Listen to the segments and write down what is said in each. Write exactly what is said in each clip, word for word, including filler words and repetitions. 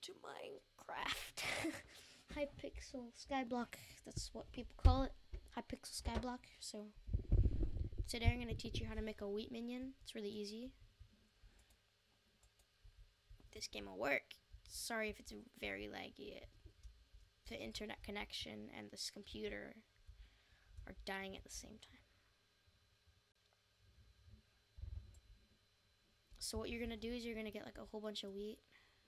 to Minecraft. Hypixel skyblock, that's what people call it. Hypixel skyblock. So today I'm going to teach you how to make a wheat minion. It's really easy. This game will work. Sorry if it's very laggy. The internet connection and this computer are dying at the same time. So what you're gonna do is you're gonna get like a whole bunch of wheat.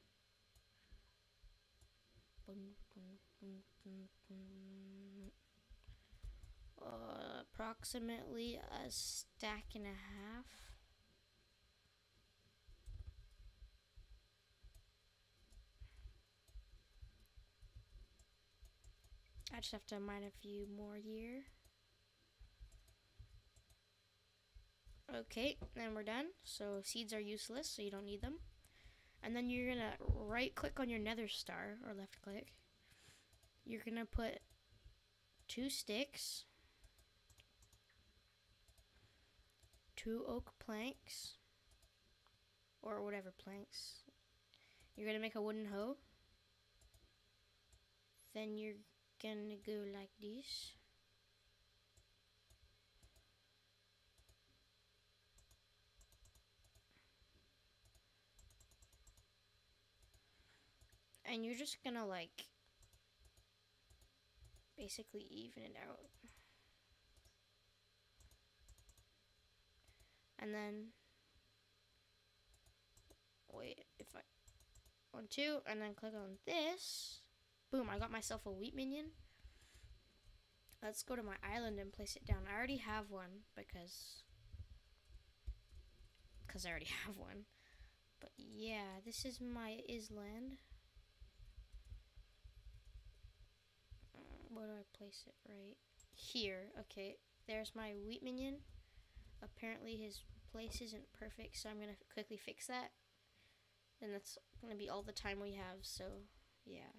Uh, approximately a stack and a half. I just have to mine a few more here. Okay, then we're done. So seeds are useless, so you don't need them. And then you're gonna right click on your nether star, or left click. You're gonna put two sticks, two oak planks, or whatever planks. You're gonna make a wooden hoe. Then you're gonna go like this. And you're just gonna like basically even it out. And then wait, if I one two and then click on this, boom, I got myself a wheat minion. Let's go to my island and place it down. I already have one because because I already have one. But yeah, this is my island. Where do I place it? Right here. Okay, there's my wheat minion. Apparently his place isn't perfect, so I'm gonna quickly fix that. And that's gonna be all the time we have, so yeah.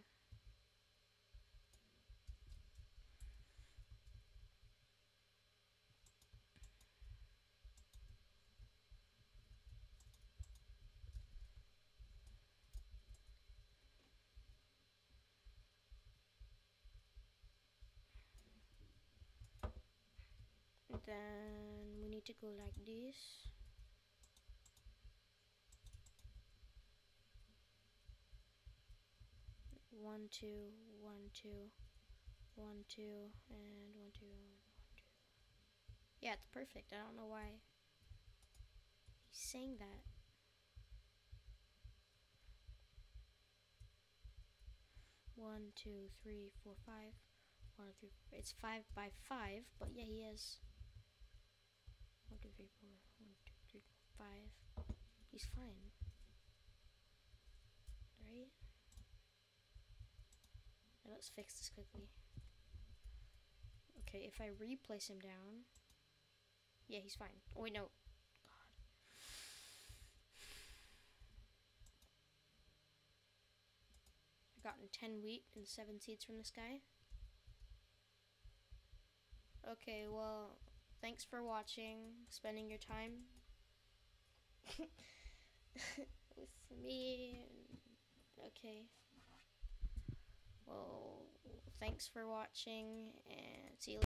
Then we need to go like this. One, two, one, two, one, two, and one, two, one, two. Yeah, it's perfect. I don't know why he's saying that. One, two, three, four, five. One, two, it's five by five, but yeah, he has one, two, three, four, one, two, three, four, five. He's fine. Right? Now let's fix this quickly. Okay, if I replace him down, yeah, he's fine. Oh wait, no. God. I've gotten ten wheat and seven seeds from this guy. Okay, well, thanks for watching, spending your time with me. Okay. Well, thanks for watching, and see you later.